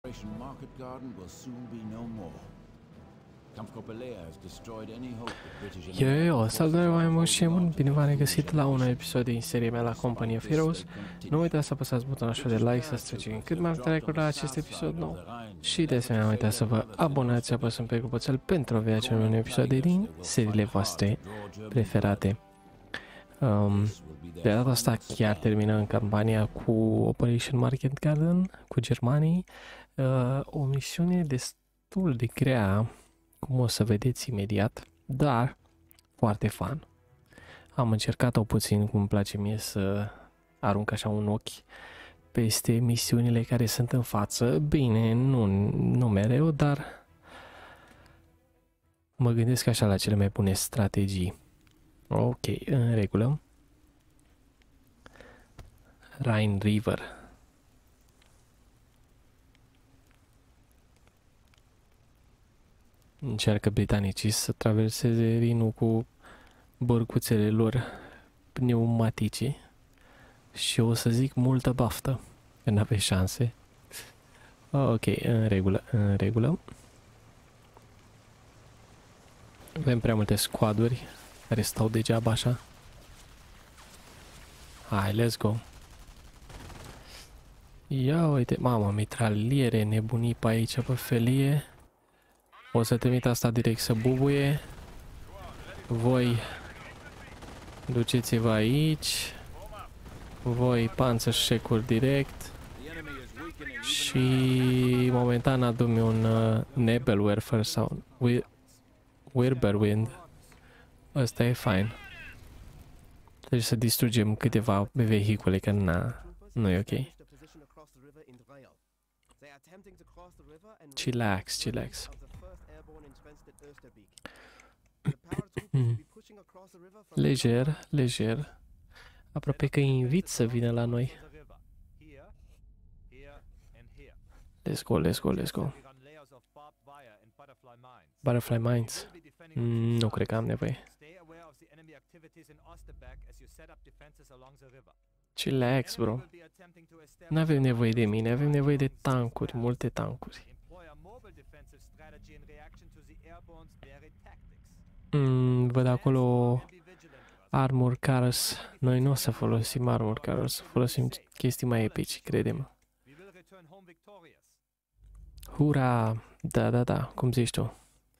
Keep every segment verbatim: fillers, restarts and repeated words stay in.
Market garden will soon be no more. Yo, yo, yo, salutare mai mult și bun, bine v-am regăsit la un episod din seria mea la Company of Heroes. Nu uitați să apăsați butonul așa de like, să treceți cât mai multe like la acest episod nou. Și de asemenea, nu uitați să vă abonați și apăsăm pe clopoțel pentru a vedea cele mai noi episoade din seriile voastre preferate. Um, de data asta chiar terminăm campania cu Operation Market Garden, cu germanii. Uh, o misiune destul de grea, cum o să vedeți imediat, dar foarte fun. Am încercat-o puțin, cum îmi place mie să arunc așa un ochi peste misiunile care sunt în față. Bine, nu, nu mereu, dar mă gândesc așa la cele mai bune strategii. Ok, în regulă. Rhine River. Încearcă britanicii să traverseze Rinul cu bărcuțele lor pneumatice și o să zic multă baftă, că n-aveți șanse. Ok, în regulă, în regulă. Avem prea multe squaduri care stau degeaba așa. Hai, let's go. Ia uite, mamă, mitraliere nebunii pe aici pe felie. O să trimit asta direct să bubuie. Voi duceți-vă aici. Voi panțășecuri direct. Și momentan adu-mi un uh, Nebelwerfer sau Wirbelwind. Ăsta e fine. Trebuie să distrugem câteva vehicule, că na, nu e ok. Chillax, chillax. Lejer, lejer. Aproape că îi invit să vină la noi. Let's go, let's go, let's go. Butterfly Mines. Mm, nu cred că am nevoie. Chillax, bro. Nu avem nevoie de mine, avem nevoie de tancuri, multe tancuri. Mm, văd acolo Armor Cars. Noi nu o să folosim Armor Cars, să folosim chestii mai epici, crede-mă. Hura! Da, da, da, cum zici tu?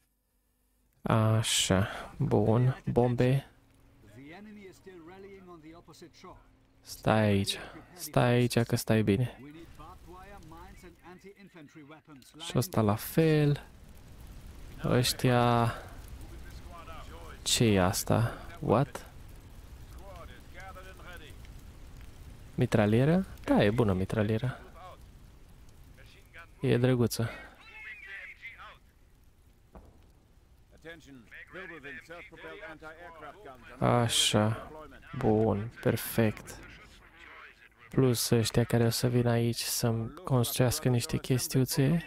Așa, bun, bombe. Stai aici, stai aici că stai bine. Și ăsta la fel. Ăștia... Ce e asta? What? Mitralieră? Da, e bună mitralieră. E drăguță. Așa. Bun, perfect. Plus ăștia care o să vină aici să-mi construiască niște chestiuțe.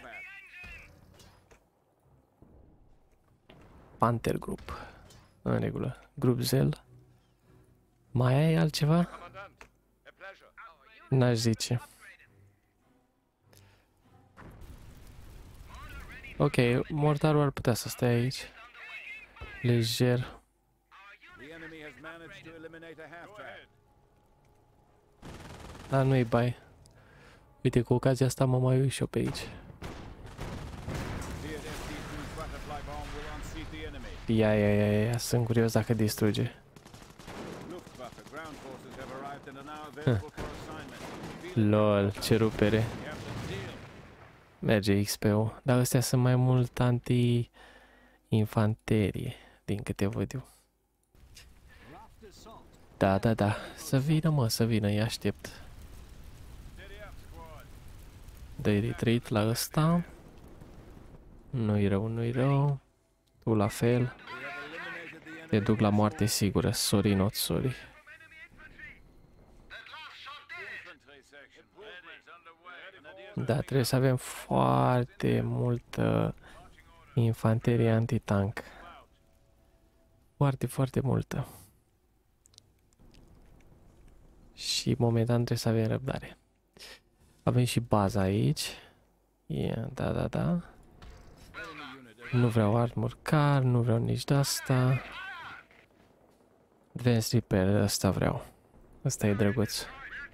Panther Group. În regulă. Grup Zel. Mai ai altceva? N-aș zice. Ok, mortarul ar putea să stea aici. Lejer. Dar nu-i bai. Uite, cu ocazia asta mă mai uit și eu pe aici. Ia, ia, ia, ia, sunt curios dacă distruge. Lol, ce rupere. Merge X P-ul, dar astea sunt mai mult anti-infanterie, din câte văd eu. Da, da, da, să vină, mă, să vină, îi aștept. Dă-i retreat la ăsta. Nu-i rău, nu-i rău. Tu la fel. Te duc la moarte sigură, sorry, not sorry. Da, trebuie să avem foarte multă infanterie anti-tank. Foarte, foarte multă. Și momentan trebuie să avem răbdare. Avem și baza aici. Yeah, da, da, da. Nu vreau armor car, nu vreau nici de asta. Advanced repair, asta vreau. Asta e drăguț.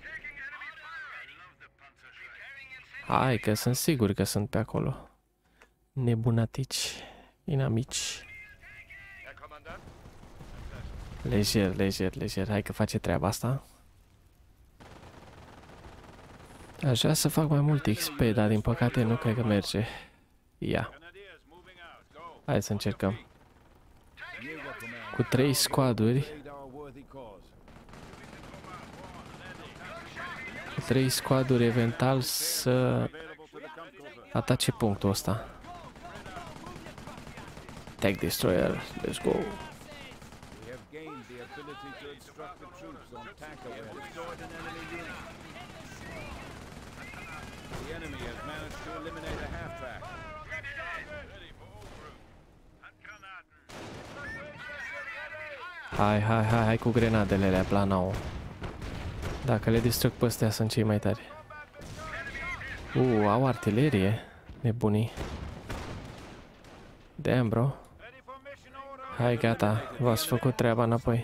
Hai că sunt sigur că sunt pe acolo. Nebunatici, inamici. Lejer, lejer, lejer. Hai că face treaba asta. Aș vrea să fac mai mult X P, dar din păcate nu cred că merge. Ia. Hai să încercăm. Cu trei squaduri. Cu trei squaduri eventual să atace punctul ăsta. Tag Destroyer, let's go. Hai, hai, hai, hai cu grenadele alea, planau. Dacă le distrug pe astea, sunt cei mai tari. Uh, au artilerie. Nebunii. Damn, bro. Hai, gata. V-ați făcut treaba înapoi.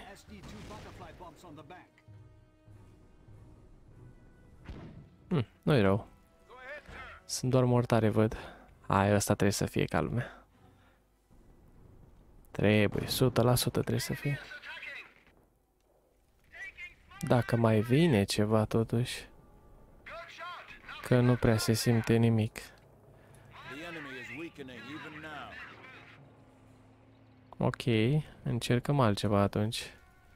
Hm, nu-i rău. Sunt doar mortare, văd. Hai, ăsta trebuie să fie ca lumea. Trebuie, o sută la sută trebuie să fie. Dacă mai vine ceva totuși. Că nu prea se simte nimic. Ok, încercăm altceva atunci.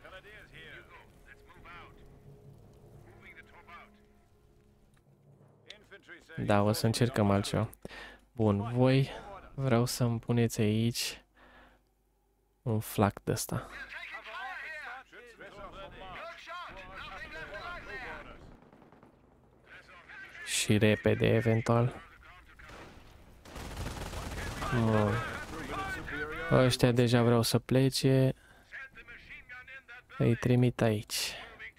Da, o să încercăm altceva. Bun, voi vreau să-mi puneți aici un flak de ăsta. Și repede, eventual. Bun. Ăștia deja vreau să plece. Îi trimit aici.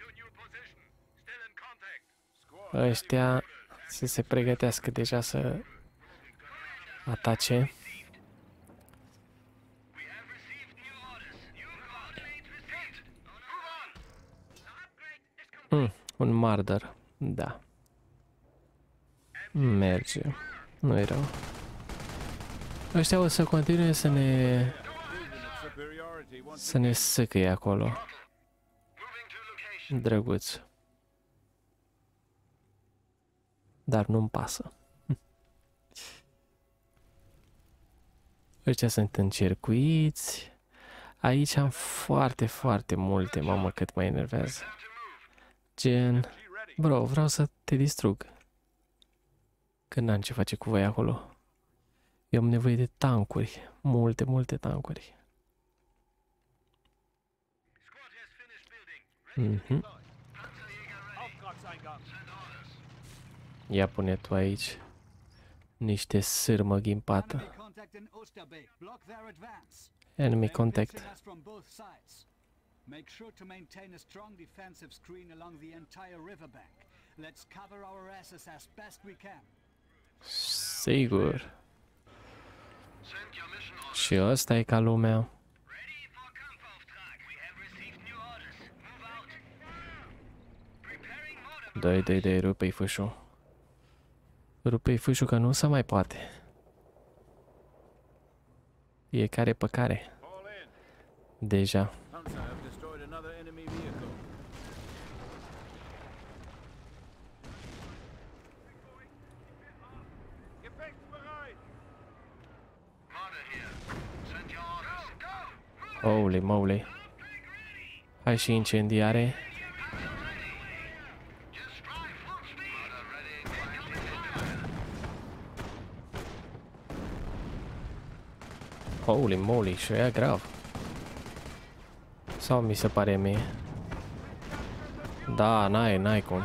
Ăștia să se pregătească deja să atace. Mm, un marder, da. Merge. Nu-i rău. Ăștia o să continue să ne... să ne săcăie acolo. Drăguț. Dar nu-mi pasă. Ăștia sunt încircuiți. Aici am foarte, foarte multe, mamă, cât mă enervează. Gen... Bro, vreau să te distrug. Că n-am ce face cu voi acolo. Eu am nevoie de tancuri. Multe, multe tancuri. Mhm. Ia pune tu aici niște sârmă ghimpată. Enemy contact. Make sure to maintain a strong defensive screen along the entire riverbank. Let's cover our asses as best we can. Sigur. Și ăsta e ca lumea. Dă-i, dă-i, dă-i, rupe-i fâșul. Rupe-i fâșul că nu se mai poate. Fiecare pe care. Deja. Holy moly. Hai și incendiare. Holy moly, și ea grav. Sau mi se pare mie? Da, n-ai, n-ai cum.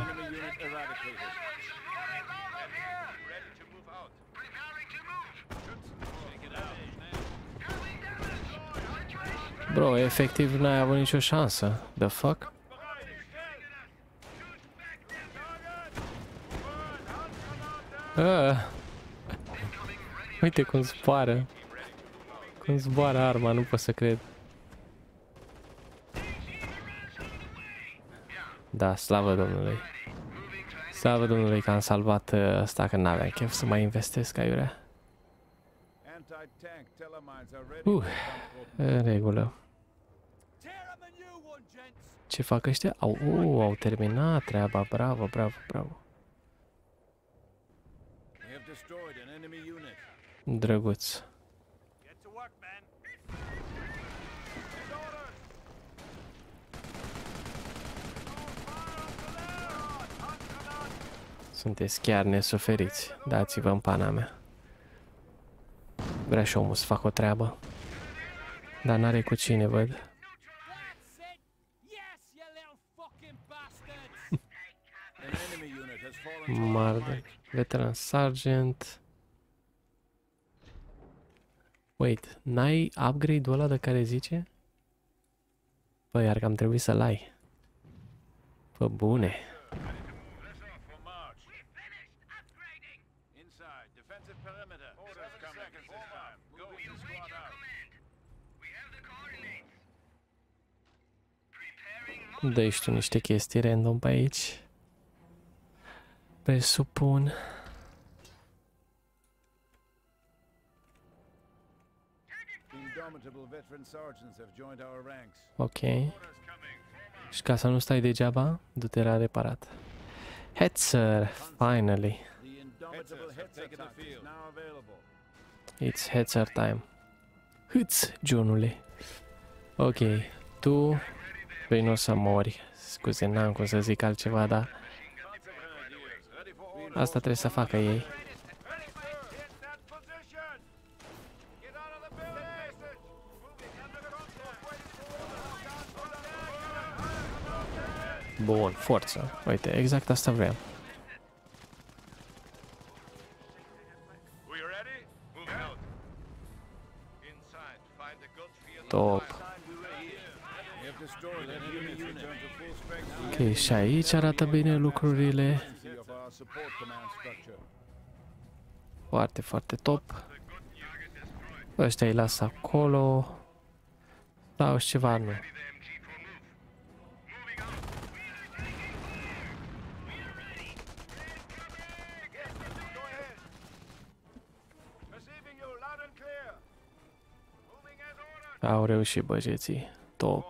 Bro, efectiv n-ai avut nicio șansă. The fuck? Uh, Uite cum zboară. Cum zboară arma, nu pot să cred. Da, slavă Domnului. Slavă Domnului că am salvat ăsta, că n-aveam chef să mai investesc aiurea. Uh, în regulă. Ce fac ăștia? Au, uh, au terminat treaba, bravo, bravo, bravo. Drăguț. Sunteți chiar nesuferiți. Dați-vă în pana mea. Vrea și omul să facă o treabă. Dar n-are cu cine, văd. Mardă. Veteran Sergeant. Wait, n-ai upgrade-ul ăla de care zice? Păi, iar că am trebuit să-l ai. Pă bune. Dă-i tu niște chestii random pe aici. Presupun. Ok. Și ca să nu stai degeaba, du-te la reparat. Hetzer, finally. It's Hetzer time. Hâț, Johnule. Ok, tu vei nu o să mori. Scuze, n-am cum să zic altceva, dar asta trebuie să facă ei. Bun, forță. Uite, exact asta vreau. Top. Ok, și aici arată bine lucrurile. Foarte, foarte top. Ăștia îi las acolo. Sau ceva, nu. Au reușit băjeții. Top.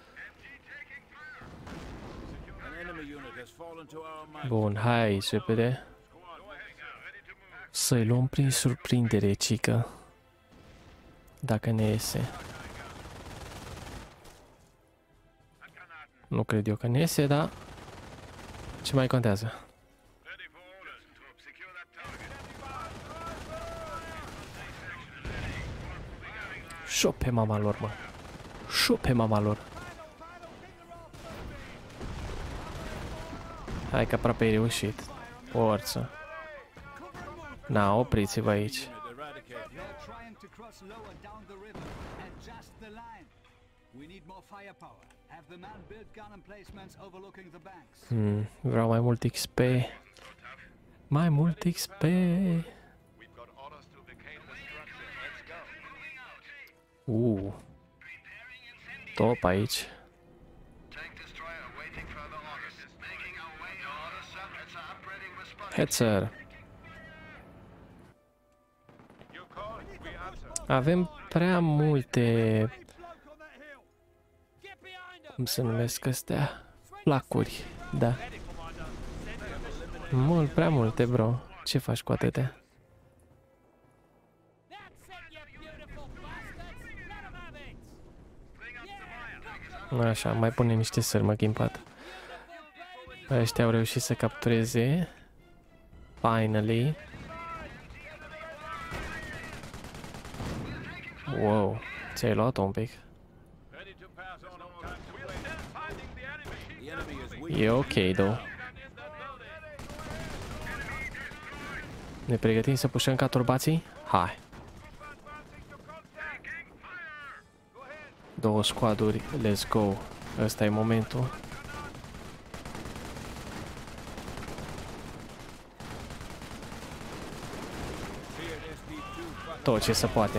Bun, hai aici, repede. Să-i luăm prin surprindere, cică. Dacă ne iese. Nu cred eu că ne iese, dar ce mai contează? Și-o pe mama lor, mă. Și-o pe mama lor. Hai că aproape ai reușit. Forță. Na, opriți-vă aici. Hmm, vreau mai mult X P. Mai mult X P. Uh. Top aici. Hetzer. Avem prea multe, cum se numesc astea? Placuri, da. Mult, prea multe, bro. Ce faci cu atâtea? Așa, mai pune niște sârmă ghimpat. Ăștia au reușit să captureze. Finally. Wow, ți-ai luat un pic. E ok, though. Ne pregătim să pușăm ca turbații? Hai. Două squaduri, let's go. Ăsta e momentul. tot ce se poate.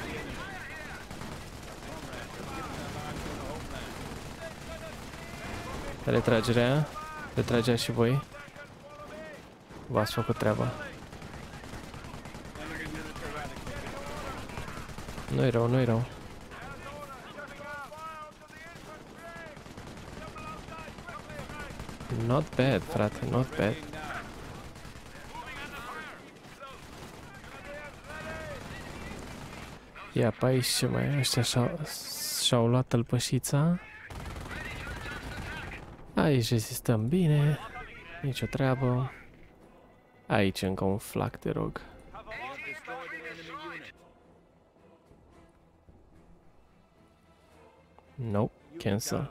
Retragerea. Retragerea și voi. V-ați făcut treaba. Nu-i rău, nu-i rău. Not bad, frate, not bad. Ia pe aici ce mai ăștia și-au luat tălpășița. Aici rezistăm bine. Nici o treabă. Aici încă un flac, te rog. Nope, cancel.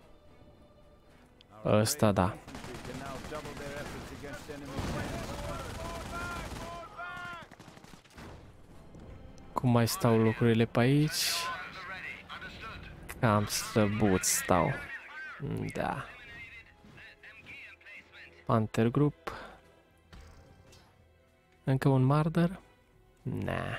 Ăsta da. Cum mai stau lucrurile pe aici? Cam slăbuț stau. Da. Panther Group. Încă un Marder? Nah.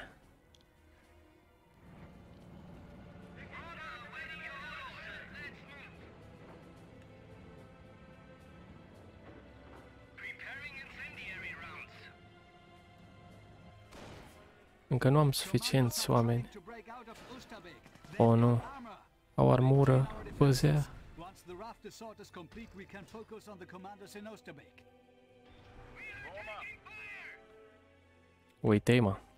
Încă nu am suficienți oameni. O, nu. Au armură, păzea. Uite-i, mă.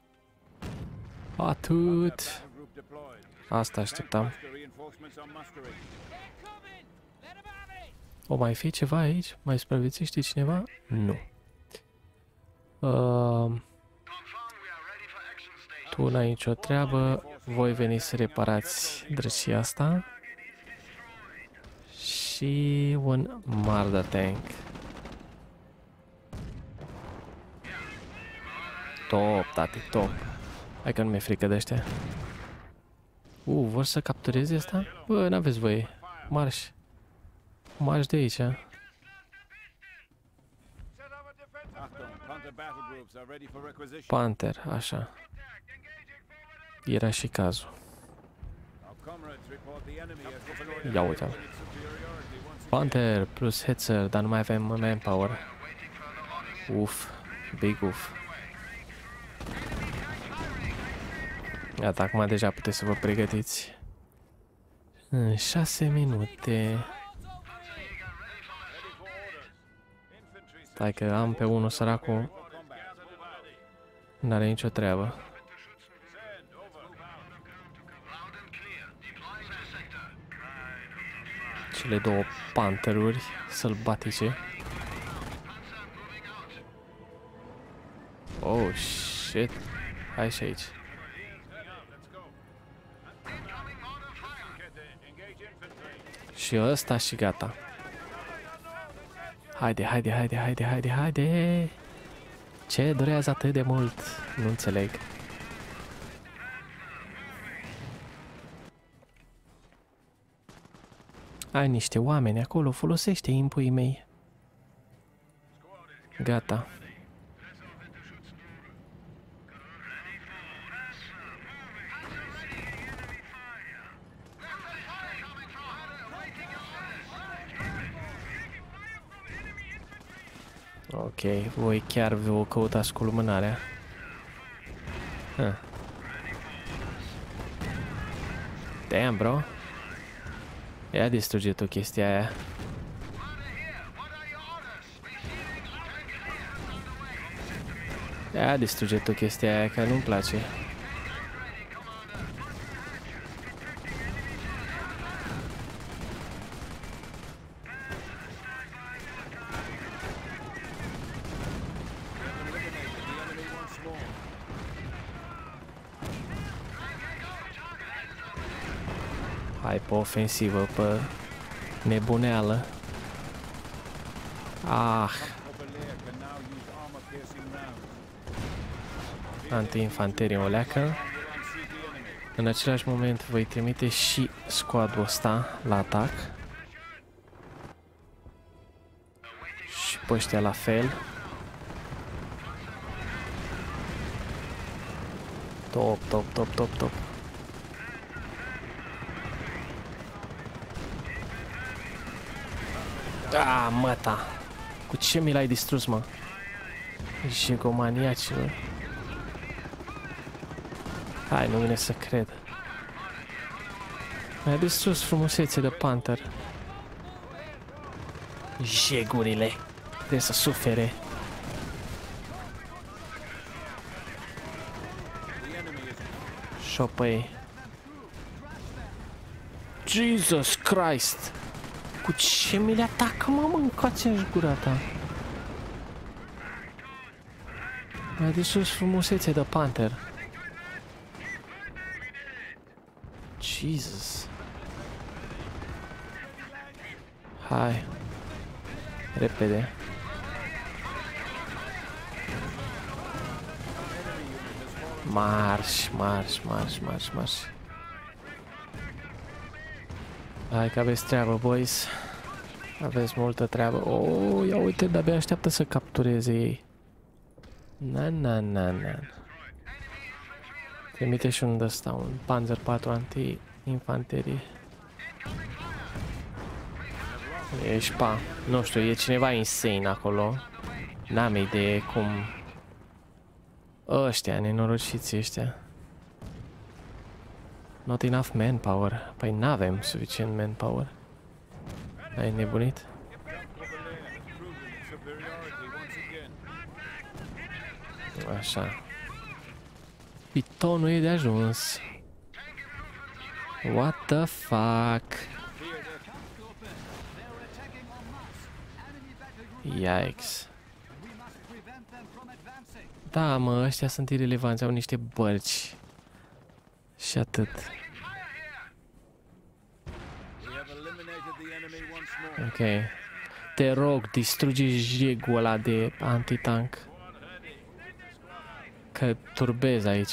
Atât. Asta așteptam. O mai fi ceva aici? Mai supraviețuiește cineva? Nu. Uh, tu n-ai nicio treabă. Voi veni să reparați drăcia asta. Și un Marder tank. Top, tati, top. Hai că nu mi-e frică de ăștia. Uh, vor să captureze asta? Bă, n-aveți voie. Marș. Marș de aici. Panther, așa. Era și cazul. Ia uite. Panther plus Hetzer, dar nu mai avem manpower. Uf, big uf. Iată, acum deja puteți să vă pregătiți. În șase minute. Stai că am pe unul săracul. N-are nicio treabă. Cele două panteruri sălbatice. Oh, shit. Hai și aici. Și ăsta și gata. Haide, haide, haide, haide, haide, haide. Ce durează atât de mult? Nu înțeleg. Ai niște oameni acolo, folosește impuii mei. Gata. Ok, voi chiar vă căutați cu lumânarea. Huh. Damn, bro. Ia distruge tu chestia aia. Ia distruge tu chestia aia, că nu-mi place. Hai pe ofensivă, pe nebuneală. Ah. Anti-infanterie o leacă. În același moment voi trimite și squadul ăsta la atac. Și pe ăștia la fel. Top, top, top, top, top. Da, măta. Cu ce mi l-ai distrus, mă? Jegomaniacilor. Hai, nu vine să cred. Mi-a distrus frumusețe de Panther. Jegurile. Trebuie să sufere. Șopăi. Jesus Christ! Cu ce mi le atacă, mă, mâncați-și gura ta? Mi-a distrus frumusețe de Panther. Jesus. Hai. Repede. Marș, marș, marș, marș, marș. Hai că aveți treabă, boys. Aveți multă treabă. Oh, ia uite, de-abia așteaptă să captureze ei. Na, na, na, na. Trimite și un ăsta, un Panzer patru anti-infanterie. Ești pa. Nu știu, e cineva insane acolo. N-am idee cum... Ăștia, nenorociți ăștia. Not enough manpower. Păi n-avem suficient manpower. Ai nebunit? Așa. Pitonul e de ajuns. What the fuck? Yikes. Da, mă, ăștia sunt irelevanți, au niște bărci. Și atât. Ok. Te rog, distruge jegul ăla de antitank. Că turbez aici.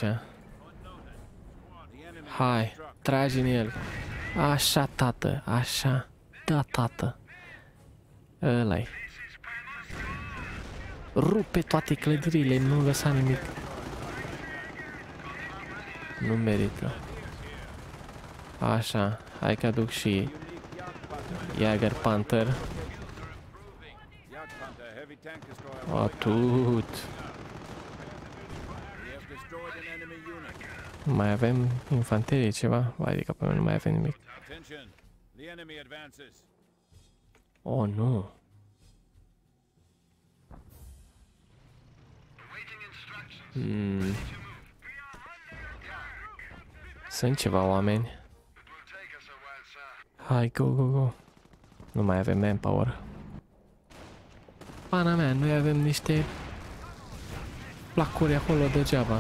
Hai, tragi în el. Așa, tată, așa. Da, tată. Ăla-i. Rupe toate clădirile, nu lăsa nimic. Nu merită. Așa, hai că aduc și Jäger Panther. Atut. Mai avem infanterie ceva? Adică pe mine nu mai avem nimic. Oh, nu. Hmm. Sunt ceva oameni. Hai, go, go, go. Nu mai avem manpower. Pana mea, noi avem niște placuri acolo degeaba.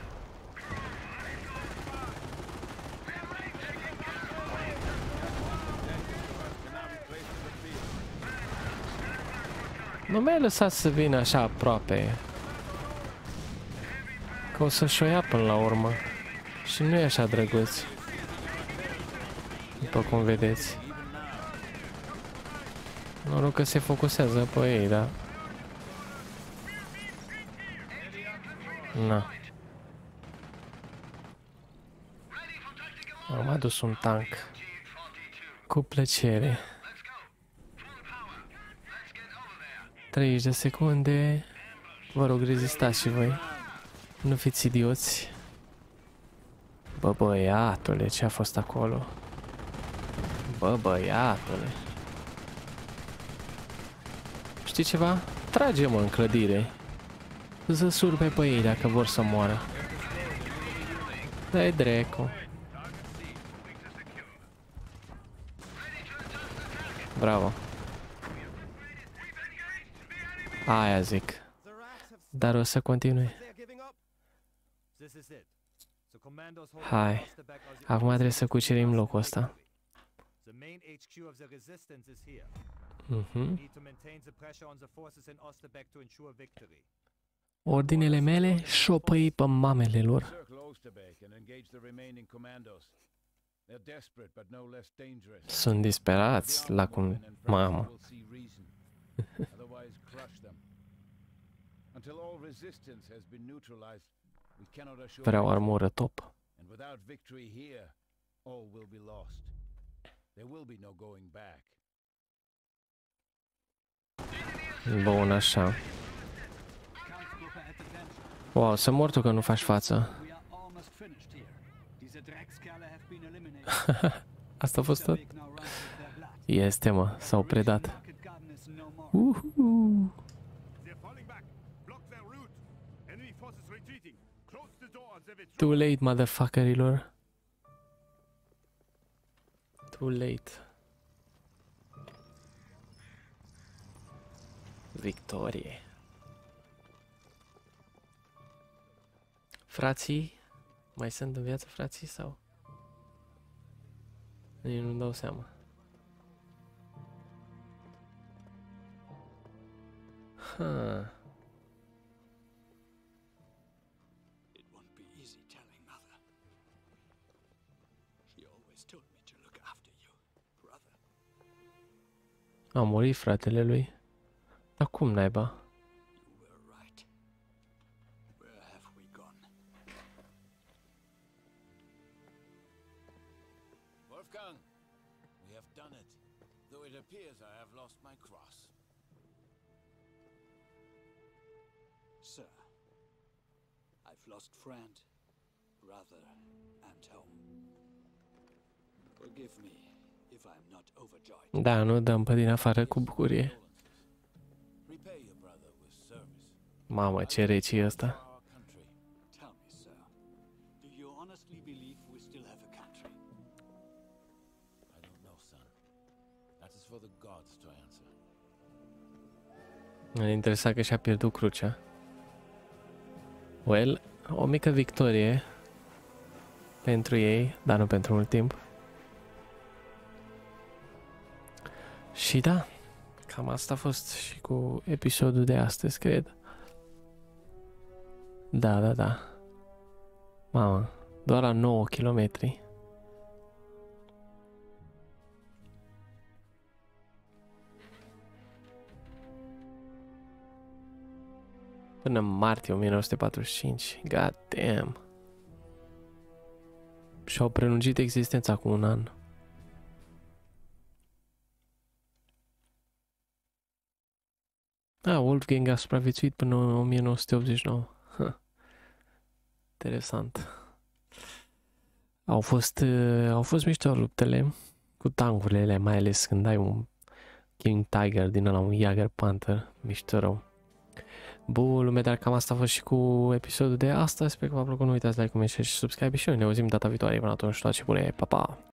Nu mi-ai lăsat să vin așa aproape. Că o să-și o ia până la urmă. Și nu e așa drăguț. După cum vedeți. Noroc că se focusează pe ei, da? Na. Am adus un tank. Cu plăcere. treizeci de secunde. Vă rog, rezistați și voi. Nu fiți idioți. Bă, băiatule, ce a fost acolo? Bă, băiatule. Știi ceva? Trage-mă în clădire. Să surpe pe ei dacă vor să moară. Dai dracu. Bravo. Aia zic. Dar o să continui. Hai. Acum trebuie să cucerim locul ăsta. Mhm. Ordinele mele șopăi pe mamele lor. Sunt disperați la cum... Mamă. Vreau armură top. And without victory here, all will be lost. There will be no going back. Bun, așa. Wow, să mor tu că nu faci față. Asta a fost tot? Este, mă, s-au predat. Uhu. Too late, motherfuckerilor. Too late. Victorie. Frații? Mai sunt în viață frații sau? Nici nu-mi dau seama. Huh. A murit fratele lui. Dar cum naiba? Wolfgang, we have done it. Though it appears I have lost my cross. Sir, I've lost friend, brother, and home. Forgive me if I'm not overjoyed. Da, nu dăm pe din afară cu bucurie. Repay your brother with service. Mamă, ce reci e ăsta. Tell me, sir, do you honestly believe we still have a country? I don't know, son. That is for the gods to answer. M-a interesat că și-a pierdut crucea. Well, o mică victorie pentru ei, dar nu pentru mult timp. Și da, cam asta a fost și cu episodul de astăzi, cred. Da, da, da. Mamă, doar la nouă kilometri. Până în martie o mie nouă sute patruzeci și cinci. God damn. Și-au prelungit existența cu un an. Ah, Wolfgang a supraviețuit până în o mie nouă sute optzeci și nouă. Huh. Interesant. Au fost, uh, au fost mișto luptele cu tankurile, mai ales când ai un King Tiger din ăla, un Jager Panther, mișto rău. Bun, lume, dar cam asta a fost și cu episodul de astăzi. Sper că v-a plăcut, nu uitați like, comment, share și subscribe și noi ne auzim data viitoare. Până atunci, toate și bune, pa, pa!